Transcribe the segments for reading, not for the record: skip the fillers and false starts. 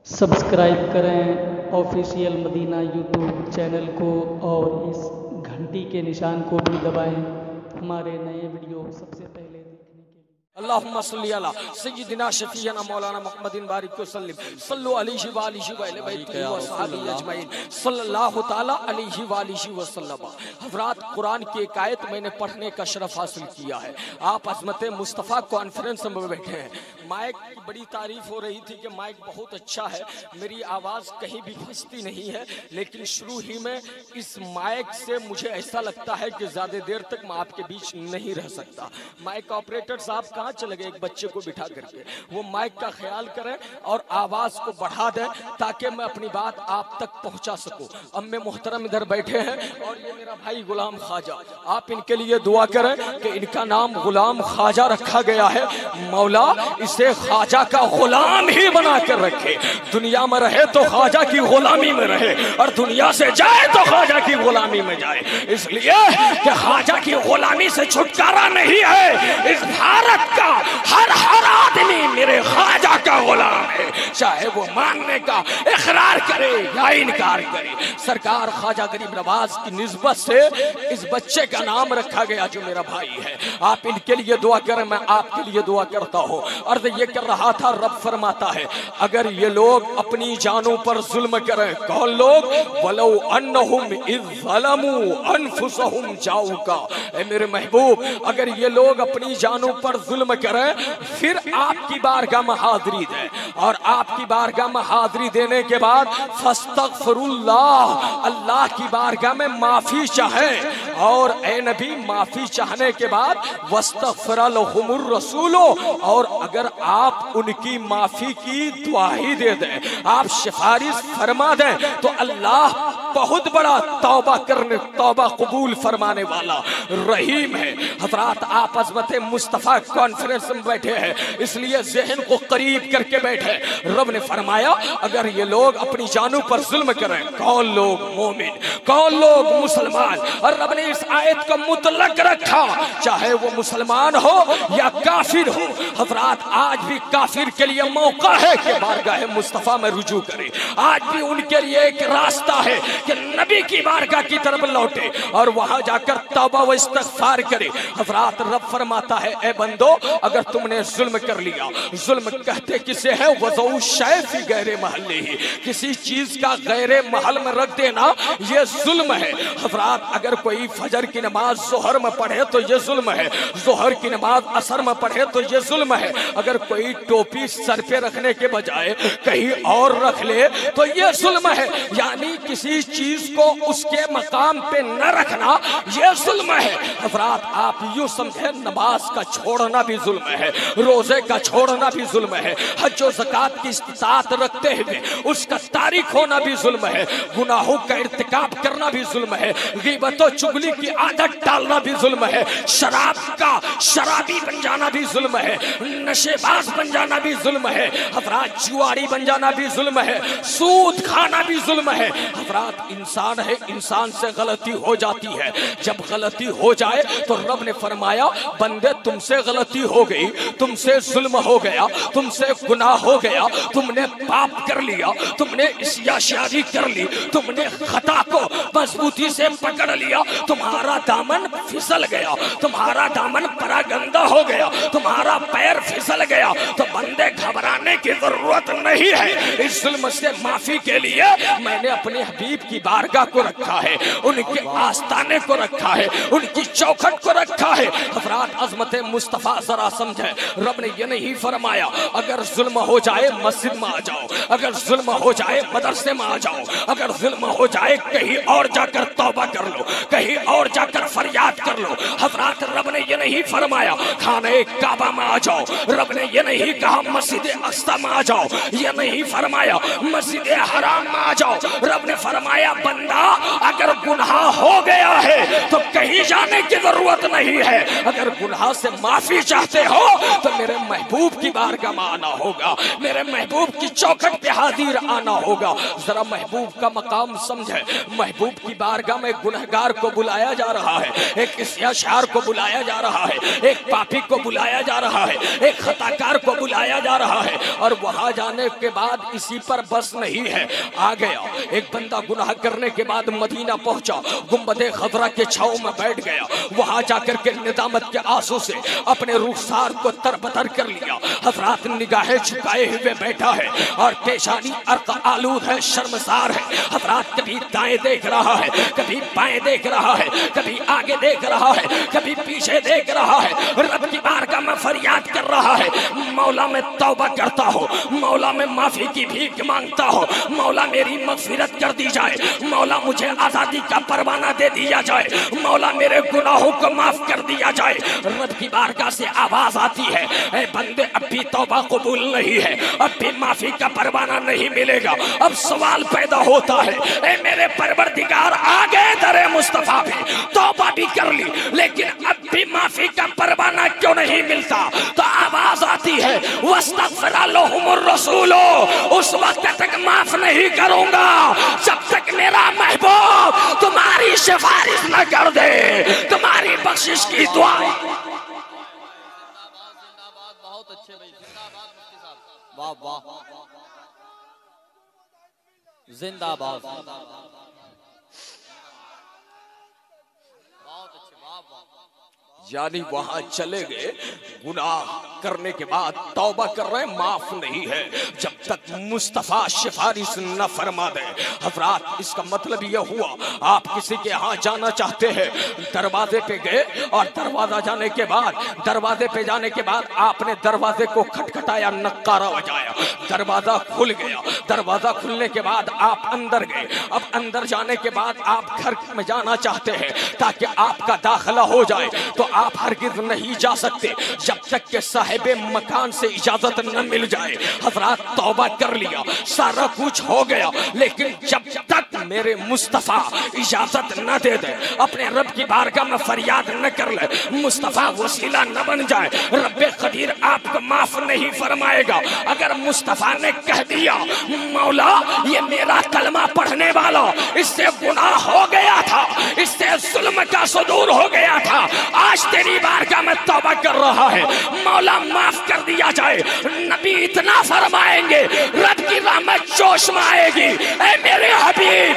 Subscribe करें official Medina YouTube channel को और इस घंटी के निशान को भी दबाएं हमारे नए वीडियो सबसे पहले देखने के लिए। अल्लाहुम्मा सल्ली अला सय्यिदिना शफीना मौलाना मुहम्मदिन बारिक वसल्लम सल्लु अलैहि व आलिहि व अलैहि व सहाबी अजमईन सल्लल्लाहु ताला अलैहि व आलिहि वसल्लम। हज़रात, कुरान की एक आयत मैंने पढ़ने का शरफ हासिल किया है। आप अज़मत मुस्तफ़ा कॉन्फ्रेंस में बैठे हैं। माइक की बड़ी तारीफ हो रही थी कि माइक बहुत अच्छा है, मेरी आवाज़ कहीं भी फंसती नहीं है, लेकिन शुरू ही में इस माइक से मुझे ऐसा लगता है कि ज़्यादा देर तक मैं आपके बीच नहीं रह सकता। माइक ऑपरेटर साहब कहाँ चले गए? एक बच्चे को बिठा करके वो माइक का ख्याल करें और आवाज़ को बढ़ा दें ताकि मैं अपनी बात आप तक पहुँचा सकूँ। अम्मे मोहतरम इधर बैठे हैं और ये मेरा भाई गुलाम ख्वाजा, आप इनके लिए दुआ करें कि इनका नाम गुलाम ख्वाजा रखा गया है। मौला इसे ख्वाजा का गुलाम ही बना कर रखे, दुनिया में रहे तो ख्वाजा की गुलामी में रहे और दुनिया से जाए तो ख्वाजा की गुलामी में जाए। इसलिए कि ख्वाजा की गुलामी से छुटकारा नहीं है। इस भारत का हर आदमी मेरे ख्वाजा का गुलाम है, चाहे वो मानने का इकरार करे या इनकार करे। सरकार ख्वाजा गरीब नवाज की निस्बत से इस बच्चे का नाम रखा गया जो मेरा भाई है। आप इनके लिए दुआ करें, मैं आपके लिए दुआ करता हूँ। अर्ज ये कर रहा था, रब फरमाता है अगर ये लोग अपनी जानों पर जुल्म करें, कौन लोग? वलौ अन्नहुम इज़ ज़लमू अनफुसहुम जाऊका, ऐ मेरे महबूब अगर ये लोग अपनी जानों पर जुल्म करें फिर आपकी बारगाह में हाजिरी दें और आपकी बारगाह में हाजिरी देने के बाद फस्तगफिरुल्लाह, अल्लाह की बारगाह में माफी चाहे और ए नबी माफी चाहने के बाद वस्तगफिर लहुमुर रसूलो, और अगर आप उनकी माफी की दुआही दे दें, आप सिफारिश फरमा दें तो अल्लाह बहुत बड़ा तौबा कबूल फरमाने वाला रहीम है। हज़रात, आप अज़मत मुस्तफ़ा कॉन्फ्रेंस में बैठे हैं इसलिए ज़हन को करीब करके बैठे। रब ने फरमाया अगर ये लोग अपनी जानों पर जुल्म करें, कौन लोग? मोमिन, कौन लोग? मुसलमान। और रब ने इस आयत को मुतलक रखा, चाहे वो मुसलमान हो या काफिर हो। हज़रात, आज भी काफिर के लिए मौका है कि बारगाह मुस्तफ़ा में रुजू करे। आज भी उनके लिए एक रास्ता है कि नबी की बारगाह की तरफ लौटे और वहां जाकर तौबा व इस्तिग़फ़ार करे। हज़रात, रब फरमाता है ए बंदो अगर तुमने जुल्म कर लिया, जुल्म कहते किसे है? वज़ऊ शै फ़ी गैरे महल्ले ही, किसी चीज का गैरे महल में रख देना ये जुल्म है। हज़रात, अगर कोई फजर की नमाज ज़ोहर में पढ़े तो ये जुल्म है, ज़ोहर की नमाज असर में पढ़े तो ये जुल्म है। अगर कोई टोपी सर पे रखने के बजाय कहीं और रख ले तो ये जुल्म है। यानी किसी चीज को उसके मकाम पे न रखना ये जुल्म है। हज़रात, आप यूं समझे नमाज का छोड़ना भी जुल्म है, रोजे का छोड़ना भी जुल्म है, हज और ज़कात की इस्तात रखते हुए उसका तारीख होना भी जुल्म है, गुनाहों का इर्तिकाब करना भी जुल्म है, ग़ीबत और चुगली की आदत डालना भी जुल्म है, शराब का शराबी बन जाना भी जुल्म है, नशेबाज बन जाना भी जुल्म है, हज़रात जुआरी बन जाना भी जुल्म है, सूद खाना भी जुल्म है। हज़रात, इंसान है, इंसान से गलती हो जाती है। जब गलती हो जाए तो रब ने फरमाया बंदे तुमसे गलती हो गई, तुमसे जुल्म हो गया, तुमसे गुनाह हो गया, तुमने पाप कर लिया, तुमने इश्याशारी कर ली, तुमने खता को मजबूती से पकड़ लिया, तुम्हारा दामन फिसल गया, तुम्हारा दामन परागंदा हो गया, तुम्हारा पैर फिसल गया, तो बंदे घबराने की जरूरत नहीं है। इस जुल्म से माफी के लिए मैंने अपने हबीब की बारगाह को रखा है, उनके आस्ताने को रखा है, उनकी चौखट को रखा है। हज़रात, अज़मत मुस्तफ़ा जरा समझे, रब ने ये नहीं फरमाया अगर जुल्म हो जाए मस्जिद में आ जाओ, अगर जुल्म हो जाए मदरसे में आ जाओ, अगर जुल्म हो जाए कहीं और जाकर तौबा कर लो, कहीं और जाकर फरियाद कर लो। हज़रात, रब ने ये नहीं फरमाया खाने काबा में आ जाओ, रब ने ये नहीं कहा मस्जिद अक़सा में आ जाओ, ये नहीं फरमाया मस्जिद हराम में आ जाओ, रब ने फरमाया फरमाया बंदा अगर गुनाह हो गया है तो कहीं जाने की जरूरत नहीं है, अगर गुनाह से माफी चाहते हो तो मेरे महबूब की बारगाह में आना होगा, मेरे महबूब की चौखट पे हाजिर आना होगा। जरा महबूब का मकाम समझे, महबूब की बारगाह में गुनहगार को बुलाया जा रहा है, एक इस्याशार को बुलाया जा रहा है, एक पापी को बुलाया जा रहा है, एक खताकार को बुलाया जा रहा है। और वहां जाने के बाद इसी पर बस नहीं है, आ गया एक बंदा गुनाह करने के बाद मदीना पहुंचा, गुंबदे खजरा के छांव में बैठ गया, वहां जाकर के निदामत के आंसू से अपने रुखसार को तरबतर कर लिया। हजरात निगाहें झुकाए हुए बैठा है और पेशानी अर्क आलूद है, शर्मसार है। हजरात कभी दाएं देख रहा है, कभी बाएं देख रहा है, कभी आगे देख रहा है, कभी पीछे देख रहा है। रब की बारगाह में फरियाद कर रहा है, मौला मैं तौबा करता हूँ, मौला मैं माफी की भीख मांगता हूँ, मौला मेरी मगफिरत कर दी जाए, मौला मुझे आजादी का परवाना दे दिया जाए, मौला मेरे गुनाहों को माफ कर दिया जाए। रब की बारगाह से आवाज आती है, ऐ बंदे अब भी तौबा कबूल नहीं है, अब भी माफी का परवाना नहीं मिलेगा। अब सवाल पैदा होता है, ऐ मेरे परवरदिगार आ गए दरे मुस्तफा पे, तौबा भी कर ली लेकिन अब भी माफी का परवाना क्यों नहीं मिलता? तो आवाज आती है, वस्तगफिरलहुमुर रसूलो, उस वक्त तक माफ नहीं करूंगा जब तक मेरा महबूब तुम्हारी सिफारिश न कर दे, तुम्हारी बख्शिश की दुआ। बहुत अच्छे भाई, जिंदाबाद मुफ्ती साहब, वाह वाह, जिंदाबाद, बहुत अच्छे, वाह वाह। यानी वहां चले गए, गुनाह करने के बाद तौबा कर रहे, माफ नहीं है जब तक मुस्तफा सिफारिश न फरमा दे। हजरात इसका मतलब यह हुआ, आप किसी के यहाँ जाना चाहते हैं, दरवाजे पे गए और दरवाजा जाने के बाद, दरवाजे पे जाने के बाद आपने दरवाजे को खटखटाया, नक्कारा बजाया, दरवाजा खुल गया। दरवाजा खुलने के बाद आप अंदर गए। अब अंदर जाने के बाद आप घर में जाना चाहते हैं ताकि आपका दाखिला हो जाए, तो आप हरगिज नहीं जा सकते जब तक के साहिबे मकान से इजाजत न मिल जाए। हजरात तौबा कर लिया, सारा कुछ हो गया, लेकिन जब तक मेरे मुस्तफा इजाजत न दे दे, अपने रब की बारगाह में फरियाद न कर ले, मुस्तफा वसीला न बन जाए, रब्बे कदीर आपको माफ नहीं फरमाएगा। अगर मुस्तफा ने कह दिया, मौला ये मेरा कलमा पढ़ने वाला, इससे गुनाह हो गया था, इससे जुल्म का सुदूर हो गया था, आज तेरी बारगाह में तौबा कर रहा है, मौला माफ कर दिया जाए। नबी इतना फरमाएंगे, रब की रहमत जोश में आएगी, ऐ मेरे हबीब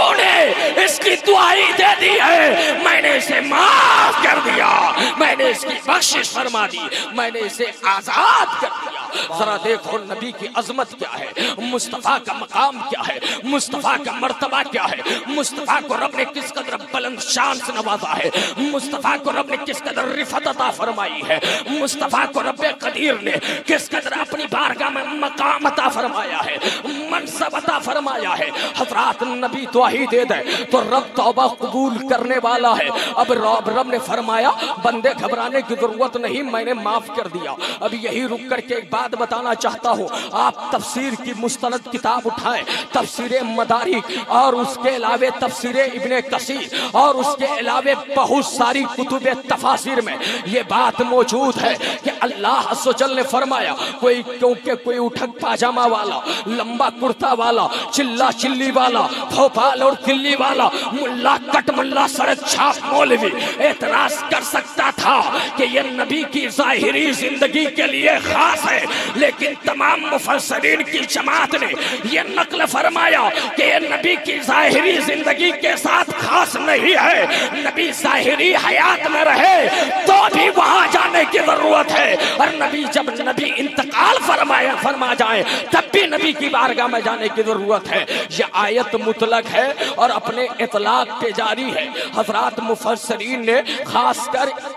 तूने इसकी दुआई दे दी है, मैंने इसे माफ कर दिया, मैंने इसकी बख्शिश फरमा दी, मैंने इसे आजाद कर दिया। जरा देखो नबी की अजमत क्या है, मुस्तफा का मकाम क्या है, मुस्तफा का मर्तबा क्या है, मुस्तफा को रब ने किस कदर बुलंद शान से नवाजा है, मुस्तफा को रब ने किस कदर रिफत अता फरमाई है, मुस्तफा को रब्बे कदीर ने किस कदर अपनी बारगाह में मकाम अता फरमाया है, मनसब अता फरमाया है। हजरात नबी दुआई दे दे तो रब तौबा कबूल करने वाला है। अब रब ने फरमाया, बंदे घबराने की जरूरत नहीं, मैंने माफ कर दिया। अब यही रुक करके एक बात बताना चाहता हूँ, आप तफसीर की मुस्तनद किताब उठाएं, तफसीर मदारिक और उसके अलावे तफसीर इब्ने कसीर और उसके अलावे बहुत सारी कुतुब तफासिर में ये बात मौजूद है कि अल्लाह अज़्ज़ व जल ने फरमाया, कोई क्योंकि कोई उठक पाजामा वाला, लंबा कुर्ता वाला, चिल्ला चिल्ली वाला, भोपाल और दिल्ली वाला, मुल्ला कट मुल्ला सड़क छाप मौलवी एतराज कर सकता था कि ये नबी की जाहिरी जिंदगी के लिए खास है, लेकिन तमाम मुफस्सिरीन की जमात ने यह नकल फरमाया कि ये नबी की जाहिरी जिंदगी के साथ खास नहीं है, नबी जाहिरी हयात में रहे तो भी वहां जाने की जरूरत है, और नबी जब नबी इंतकाल फरमा जाए तब भी नबी की बारगाह में जाने की जरूरत है। यह आयत मुतलक है और अपने इतलाक पे जारी है। हजरात मुफस्सिरीन ने खासकर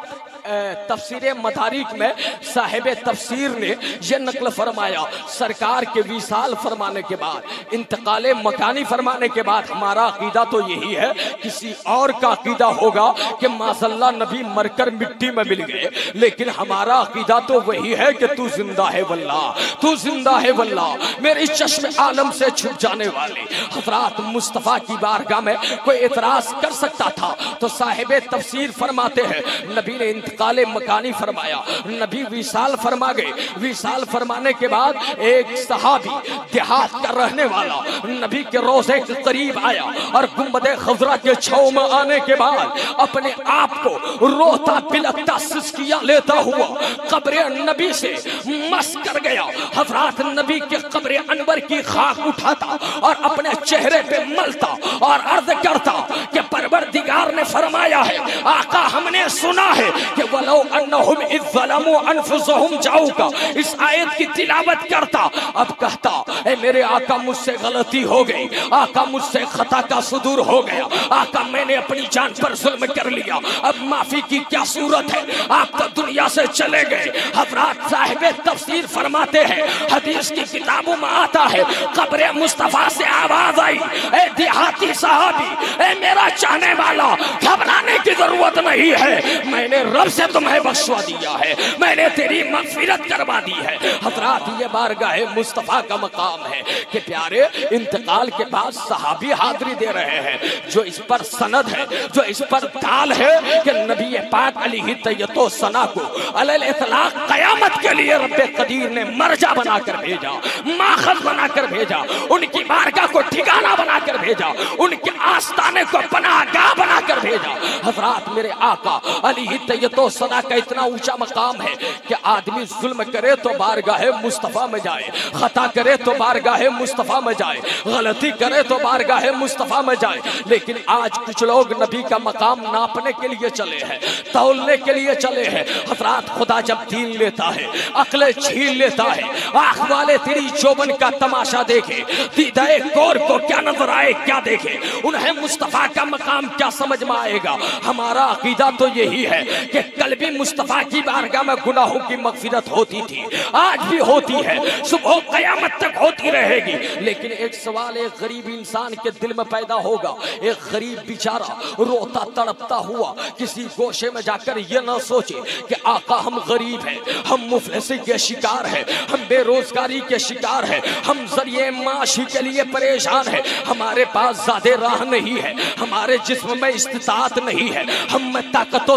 तफसीर मदारिक में साहिब तफसीर ने यह नकल फरमाया, सरकार के विसाल फरमाने के बाद, इंतकाले मकानी फरमाने के बाद हमारा अकीदा तो यही है, किसी और का अकीदा होगा कि माशअल्लाह नबी मरकर मिट्टी में मिल गए, लेकिन हमारा अकीदा तो वही है कि तू जिंदा है वल्लाह, तू जिंदा है वल्लाह। मेरे चश्मे आलम से छूट जाने वाले हज़रात मुस्तफ़ा की बारगाह में कोई एतराज कर सकता था तो साहिब तफसीर फरमाते हैं नबी ने इंतकाले मकानी फरमाया, नबी विसाल फरमा गए। विसाल फरमाने के बाद एक सहाबी देहात का रहने वाला नबी के रोज़े के करीब आया और गुंबदे खज़रा के छाव में आने के बाद अपने आप को रोता बिलखता सिसकियां लेता हुआ कब्र नबी से मस कर गया। हज़रात नबी के कब्र अनवर की खाक उठाता और अपने चेहरे पे मलता और अर्ज करता कि परवरदिगार ने फरमाया है, आका हमने सुना है कि वलो अन्नहुम इज़ ज़लमू अनफुसहुम जाऊका, इस आयत की तिलावत करता। अब कहता ए मेरे आका मुझसे गलती हो गई, आका मुझसे खता का सुदूर हो गया, आका मैंने अपनी जान पर जुल्म कर लिया, अब माफी की क्या सूरत है, आप तो दुनिया से चले गए। हज़रात साहिब तफसीर फरमाते हैं हदीस की किताबों में आता है कब्र मुस्तफा से आवाज आई, ए देहाती साहबी, ए मेरा चाहने वाला, घबराने की जरूरत नहीं है, मैंने रब से तुम्हें बख्शवा दिया है, मैंने तेरी मगफिरत करवा दी है। हज़रात ये बारगाह मुस्तफा का मकाम है कि प्यारे इंतकाल के बाद सहाबी हाजिरी दे रहे हैं, जो इस पर सनद है, जो इस पर दाल है कि नबी पाक अलैहि तय्यतो सना को अलल इतलाक कयामत के लिए रब्बे कदीर ने मरजा बनाकर भेजा, माखज़ बनाकर भेजा, उनकी बारगाह को ठिकाना बनाकर भेजा, उनके आस्ताने को पनाहगाह बनाकर भेजा। हज़रात मेरे आका अलैहि तय्यतो सना का इतना ऊंचा मकाम है कि आदमी जुल्म करे तो बारगाह मुस्तफा में जाए, खता करे तो बारगाह मुस्तफा में जाए, गलती करे तो बारगाह मुस्तफा में जाए। लेकिन आज कुछ लोग नबी का मकाम नापने के लिए चले हैं, तौलने के लिए चले हैं। हज़रात खुदा जब दीन लेता है, अक्ल छीन लेता है, आँख वाले तेरी चौबन का तमाशा देखे, दीदाए कौर को क्या नजर आए, क्या देखे, उन्हें मुस्तफा का मकाम क्या समझ में आएगा। हमारा अकीदा तो यही है कि कल भी मुस्तफा की बारगाह में गुनाहों की मगफिरत होती थी, आज भी होती है, सुबह कयामत तक होती रहेगी। लेकिन एक सवाल एक गरीब इंसान के दिल में पैदा होगा, एक गरीब बेचारा रोता तड़पता हुआ किसी गोशे में जाकर ये ना सोचे कि आका हम गरीब हैं, हम मुफलिसी के शिकार हैं, हम बेरोजगारी के शिकार हैं, हम जरिए माशी के लिए परेशान हैं, हमारे पास ज्यादा राह नहीं है, हमारे जिस्म में इस्तिताअत नहीं है, हम में ताकतो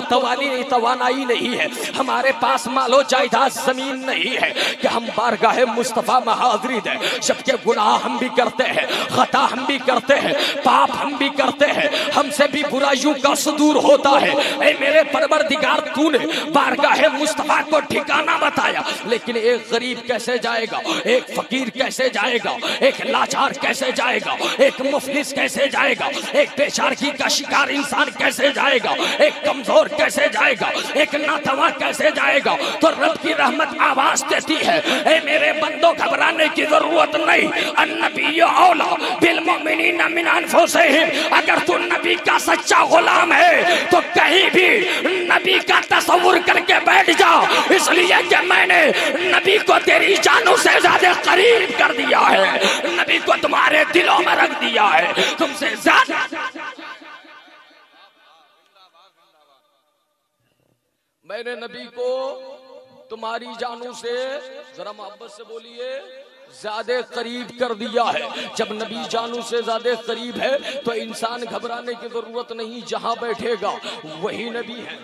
तवानाई नहीं है, हमारे पास मालो जायदाद जमीन नहीं है कि हम बारगाह मुस्तफा में हाजिरी दें। जबकि गुनाह हम भी करते हैं, खता हम भी करते हैं, पाप हम भी करते हैं, हमसे भी बुराइयों का सुदूर होता है। ऐ मेरे परवरदिगार तूने बारगाह मुस्तफा को ठिकाना बताया, लेकिन एक गरीब कैसे जाएगा, एक फकीर कैसे जाएगा, एक लाचार कैसे जाएगा, एक मुफलिस कैसे जाएगा, एक बेचारगी का शिकार इंसान कैसे जाएगा, एक कमजोर कैसे जाएगा, एक नातवा कैसे जाएगा। तो रब की रहमत आवाज देती है, ऐ मेरे बंदो घबराने की जरूरत नहीं, अन्नबी औला बिल मुमिनीन मिन अनफुसिहिम। अगर तू नबी का सच्चा गुलाम है तो कहीं भी नबी का तस्वुर करके बैठ जा, इसलिए कि मैंने नबी को तेरी जानों से ज्यादा करीब कर दिया है, नबी को तुम्हारे दिलों में रख दिया है, तुमसे ज्यादा। मैंने नबी को तुम्हारी जानों से, जरा मोहब्बत से बोलिए, ज्यादा करीब कर दिया है। जब नबी जानू से ज्यादा करीब है तो इंसान घबराने की जरूरत नहीं, जहां बैठेगा वही नबी है।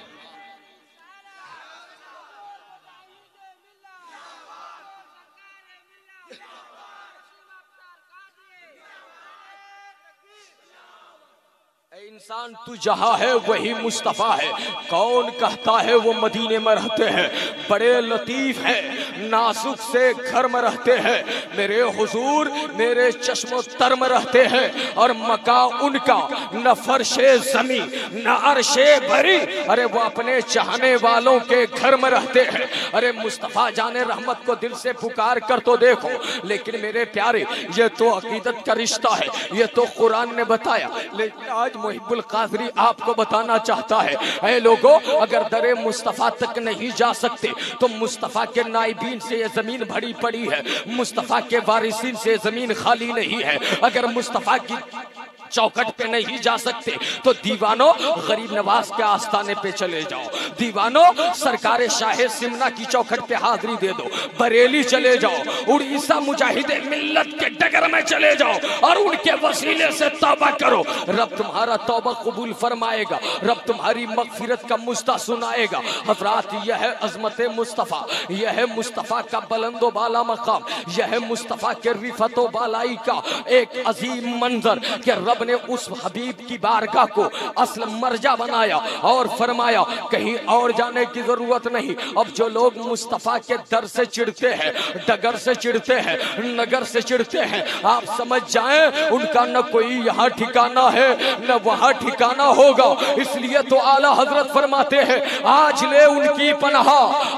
इंसान तू जहां है वही मुस्तफा है। कौन कहता है वो मदीने में रहते हैं, बड़े लतीफ हैं, नाजुक से घर में रहते हैं, मेरे हुजूर मेरे चश्मो तर में रहते हैं, और मका उनका न फर्शे जमी न अरशे भरी, अरे वो अपने चाहने वालों के घर में रहते हैं। अरे मुस्तफा जाने रहमत को दिल से पुकार कर तो देखो। लेकिन मेरे प्यारे, ये तो अकीदत का रिश्ता है, ये तो कुरान ने बताया, लेकिन आज मुहिब्बुल कादरी आपको बताना चाहता है, ऐ लोगों, अगर दरे मुस्तफ़ा तक नहीं जा सकते तो मुस्तफ़ा के नाइबीन से ये जमीन भरी पड़ी है, मुस्तफ़ा के वारिसीन से जमीन खाली नहीं है। अगर मुस्तफ़ा की चौखट पे नहीं जा सकते तो दीवानों गरीब नवाज के आस्थाने पे चले जाओ, दीवानों सरकारे शाहे सिमना की चौखट पे हाजिरी दे दो, बरेली चले जाओ, उड़ीसा मुजाहिदे मिल्लत के डगर में चले जाओ और उनके वसीले से तौबा करो। रब तुम्हारा तौबा कबूल फरमाएगा, रब तुम्हारी मगफिरत का मुस्ता सुनाएगा। हज़रात, यह है अज़मत मुस्तफ़ा, यह है मुस्तफ़ा का बुलंदो बाला मकाम, यह है मुस्तफ़ा के रिफतो बालाई का एक अजीम मंजर कि रब ने उस हबीब की बारगाह को असल मर्जा बनाया और फरमाया कहीं और जाने की जरूरत नहीं। अब जो लोग मुस्तफ़ा के दर से चिढ़ते हैं, डगर से चिढ़ते हैं, नगर से चिढ़ते हैं, आप समझ जाएं उनका न कोई यहाँ ठिकाना है न वहाँ ठिकाना होगा। इसलिए तो आला हजरत फरमाते हैं, आज ले उनकी पनाह,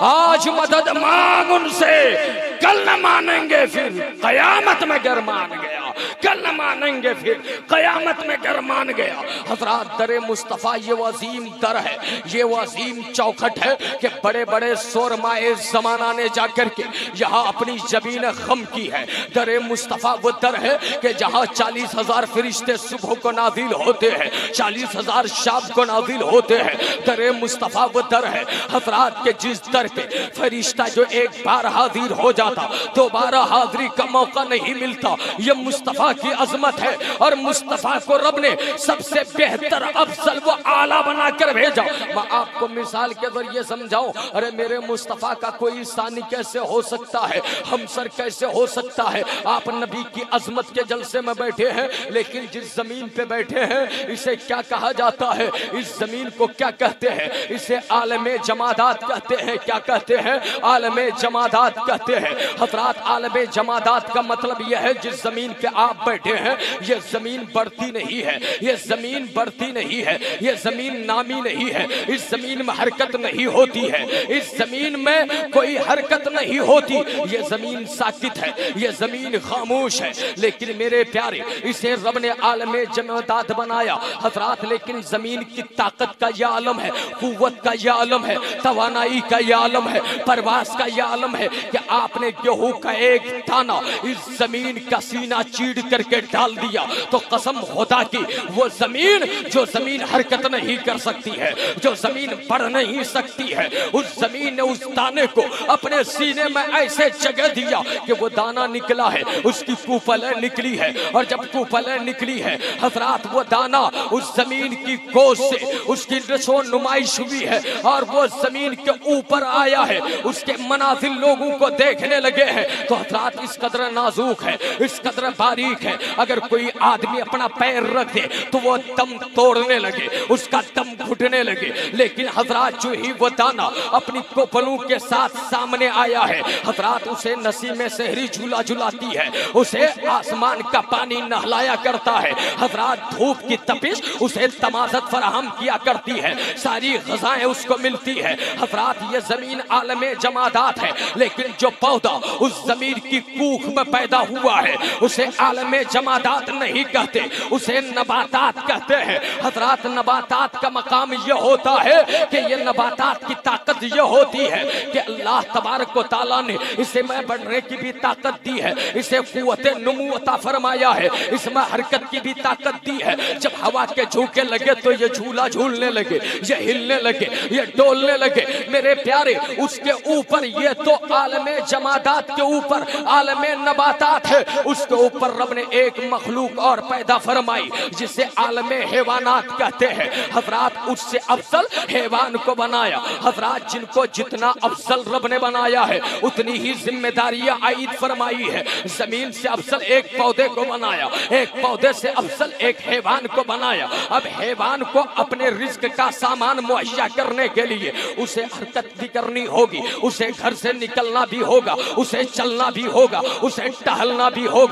आज मदद मांग उनसे, कल न मानेंगे फिर कयामत में गर मान गया, कल न मानेंगे फिर कयामत में गर मान गया। हज़रात, दरे मुस्तफ़ा ये वज़ीम दर है, ये वज़ीम चौखट है कि बड़े बड़े शोरमाए ज़माना ने जाकर के यहाँ अपनी ज़मीन खम की है। दरे मुस्तफ़ा वो दर है कि जहाँ 40,000 फरिश्ते सुबह को नाज़िल होते हैं, 40,000 शाम को नाज़िल होते हैं। दरे मुस्तफ़ा वो दर है हज़रात के जिस दर पे फरिश्ता जो एक बार हाजिर हो जाता दोबारा हाजिरी का मौका नहीं मिलता। ये मुस्तफ़ा की अजमत है और मुस्तफ़ा को रब ने सबसे बेहतर अफजल व आला बनाकर भेजा। मैं आपको मिसाल के जरिए समझाऊं, अरे मेरे मुस्तफ़ा का कोई सानी कैसे हो सकता है, हमसर कैसे हो सकता है। आप नबी की अजमत के जलसे में बैठे हैं, लेकिन जिस जमीन पे बैठे हैं इसे क्या कहा जाता है, इस जमीन को क्या कहते हैं, इसे आलमे जमादात कहते हैं। क्या कहते हैं? आलमे जमादात कहते हैं। हज़रात, आलमे जमादात का मतलब यह है जिस जमीन पे आप बैठे हैं ये जमीन बढ़ती नहीं है, ये जमीन बढ़ती नहीं है, ये जमीन नामी नहीं है, इस जमीन में हरकत नहीं होती है, इस जमीन में कोई हरकत नहीं होती, ये जमीन साकित है, ये जमीन खामोश है। लेकिन मेरे प्यारे, इसे रब ने आलमे जमादात बनाया हज़रात। लेकिन जमीन की ताकत का यह आलम है, कुव्वत का यह आलम है, तवानाई का यह आलम है, परवास का यह आलम है कि आपने गेहूं का एक दाना इस जमीन का सीना चीड़ करके डाल दिया तो कसम खुदा की वो जमीन जो जमीन हरकत नहीं कर सकती है, जो जमीन बढ़ नहीं सकती है, उस जमीन ने उस दाने को अपने सीने में ऐसे जगह दिया कि वो दाना निकला है, उसकी कुफलें निकली है, और जब कुफलें निकली है हज़रात वो दाना उस जमीन की गोद से उसकी नशो नुमाइश हुई है और वो जमीन के ऊपर आया है, उसके मनाजिल लोगों को देखने लगे हैं। तो हज़रात, इस कदर नाजुक है, इस कदर बारीक है, अगर कोई आदमी अपना पैर रख दे तो वो दम तोड़ने लगे, उसका दम घुटने लगे। लेकिन हज़रात, जो ही वो दाना अपनी कोपलों के साथ सामने आया है हज़रात, उसे नसीमे सहरी झूला झुलाती है, उसे आसमान का पानी नहलाया करता है हज़रात, धूप की तपिश उसे तमाज़त फराहम किया करती है, सारी ग़ज़ाएं उसको मिलती है हज़रात। ये ज़मीन आलमे जमादात है, लेकिन जो पौधा उस ज़मीन की कूख में पैदा हुआ है उसे आलमे जमादात नहीं कहते, उसे नबातात कहते हैं हज़रात। नबातात का मकाम यह होता है कि ये नबातात की ताकत यह होती है कि अल्लाह तबारक व तआला ने इसे में बढ़ने की भी ताकत दी है, इसे कुव्वते नुमू अता फरमाया है, इसमें हरकत की भी ताकत दी है। जब हवा के झोंके लगे तो ये झूला झूलने लगे, ये हिलने लगे, ये डोलने लगे। मेरे प्यारे, उसके ऊपर ये तो आलमे जमादात के ऊपर आलमे नबातात है, उसके ऊपर रब ने एक मखलूक और पैदा फरमाई जिसे आलमे हैवानात कहते हैं हज़रात। उससे अफजल हैवान को बनाया हज़रात। जिनको जितना अफजल रब ने बनाया है उतनी ही जिम्मेदारियां आयद फरमाई है। जमीन से अफजल एक पौधे को बनाया, एक पौधे से अफजल एक हैवान को बनाया। अब हैवान को अपने रिज्क का सामान मुहैया करने के लिए उसे हरकत भी करनी होगी, उसे घर से निकलना भी होगा, उसे चलना भी होगा, उसे टहलना भी होगा। और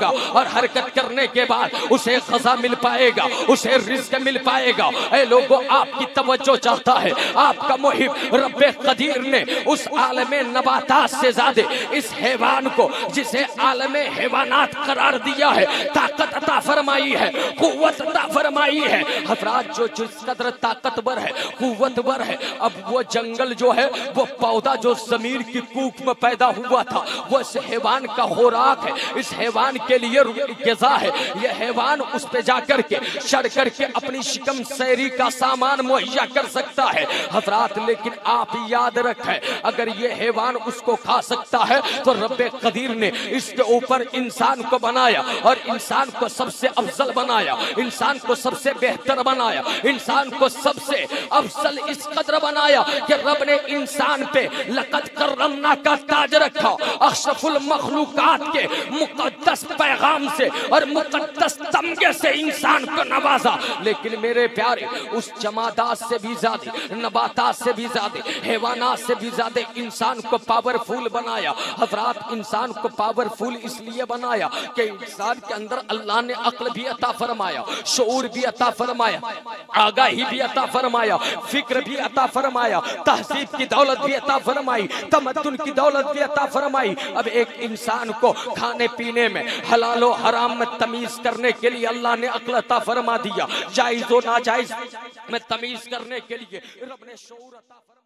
और हरकत करने के बाद उसे ग़ज़ा मिल पाएगा, उसे रिज़्क़ मिल पाएगा। ऐ लोगों, आपकी तवज्जो चाहता है आपका मुहिब रब्बे क़दीर ने उस आलमे नबातात से ज़्यादा इस हैवान को, जिसे आलमे हैवानात करार दिया है, ताकत अता फरमाई है, कुव्वत अता फरमाई है। हज़रात, जो जिस कदर ताकतवर है, कुव्वतवर है, अब वो जंगल जो है, वो पौधा जो ज़मीन की कूख में पैदा हुआ था, वो इस हैवान का खुराक है, इस हैवान के लिए ग़िज़ा है। ये हैवान उस पे जाकर के चढ़ करके अपनी शिकम सैरी का सामान मुहैया कर सकता है। हज़रात, लेकिन आप याद रखें, अगर ये हैवान उसको खा सकता है तो रब्बे क़दीर ने इसके ऊपर इंसान को बनाया और इंसान को सबसे अफजल बनाया, इंसान को सबसे बेहतर बनाया, इंसान को सबसे अफजल इस कदर बनाया कि रब ने इंसान पे लक़द करमना का ताज रखा। अशरफुल मखलूकात के मुक़द्दस पैगाम से और मुक़द्दस तमगे से इंसान को नवाजा। लेकिन मेरे प्यारे, उस जमादात से भी ज्यादा, नबातात से भी ज्यादा, हैवानात से भी ज्यादा इंसान को पावरफुल बनाया। हज़रात, इंसान को पावरफुल इसलिए बनाया कि इंसान के अंदर अल्लाह ने अक्ल भी अता फरमाया, शऊर भी अता फरमाया, आगाही भी अता फरमाया, फिक्र भी अता फरमाया, तहजीब की दौलत भी अता फरमाई, तमद्दुन की दौलत भी अता फरमाई। अब एक इंसान को खाने पीने में, हलाल और हराम में तमीज करने के लिए अल्लाह ने अक्ल अता फरमा दिया, जायज़ और नाजायज में तमीज करने के लिए रब ने शऊर अता